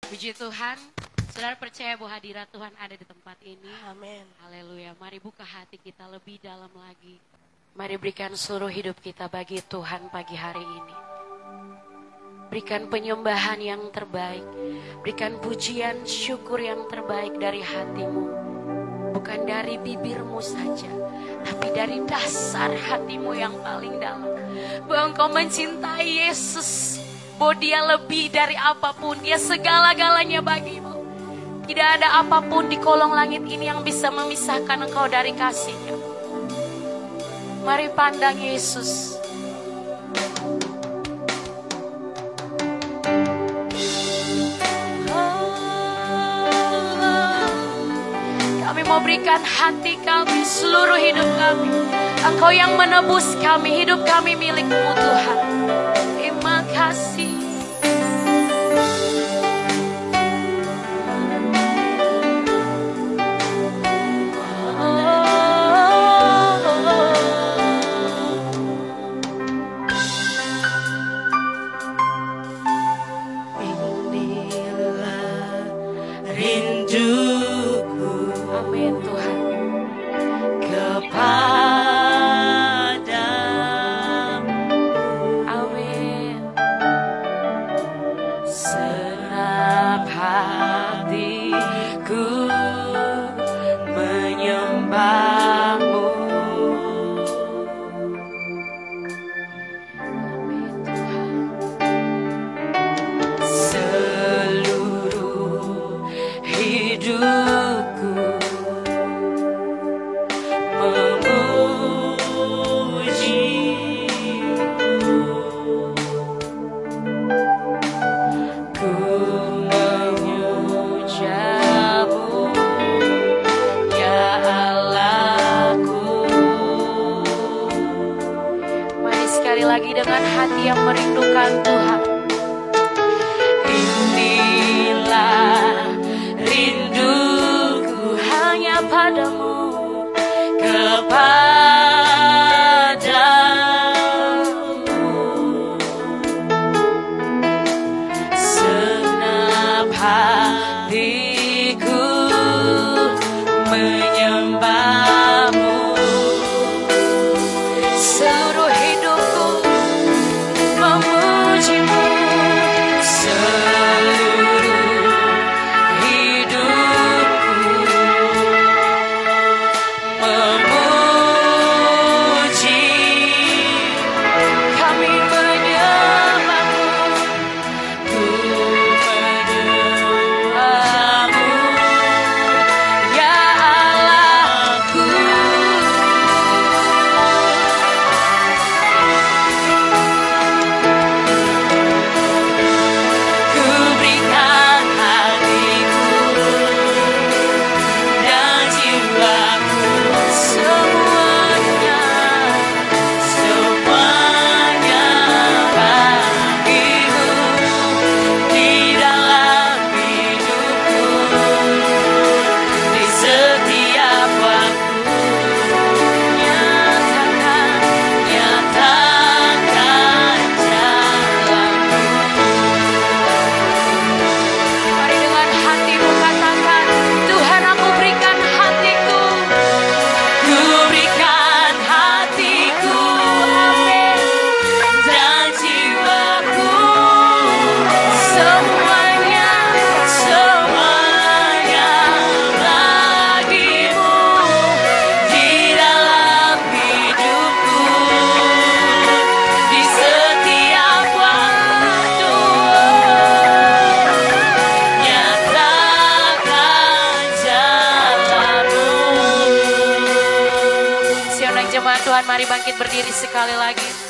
Puji Tuhan, saudara percaya bahwa hadirat Tuhan ada di tempat ini. Amin. Haleluya, mari buka hati kita lebih dalam lagi. Mari berikan seluruh hidup kita bagi Tuhan pagi hari ini. Berikan penyembahan yang terbaik, berikan pujian syukur yang terbaik dari hatimu. Bukan dari bibirmu saja, tapi dari dasar hatimu yang paling dalam. Bahwa engkau mencintai Yesus, bahwa dia lebih dari apapun, dia segala-galanya bagimu. Tidak ada apapun di kolong langit ini yang bisa memisahkan engkau dari kasih-Nya. Mari pandang Yesus. Kami mau berikan hati kami, seluruh hidup kami. Engkau yang menebus kami, hidup kami milik-Mu Tuhan. Terima kasih. Tuhan, mari bangkit berdiri sekali lagi.